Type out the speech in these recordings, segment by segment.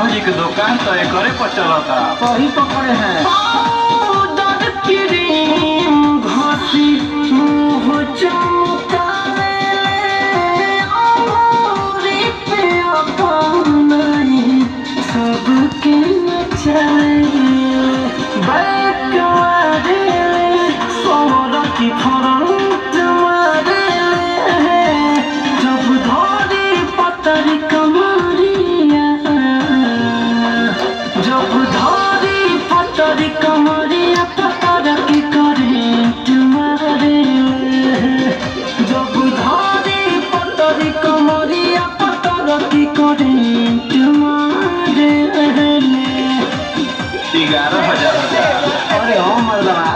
भौजी के दुकान तो एक पर चलता। सही पकड़े हैं। घसी मुँह चमकावे पे अपनाई सबके नचाए बैक मारे सोरा की फ्रंट मारे जब धोरी पतरी कमरिया जब धोरी पतरी कमरिया पतर की करेंट मारे जब धोरी पतरी कमरिया पतर की करेंट मारे 11,000। अरे हाँ मर्दवा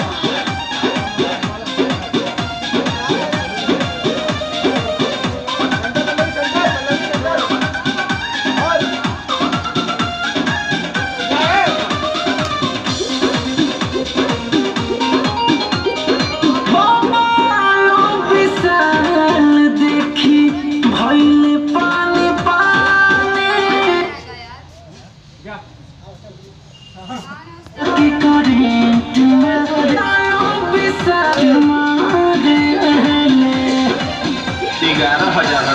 की करेंट मारे 11,000।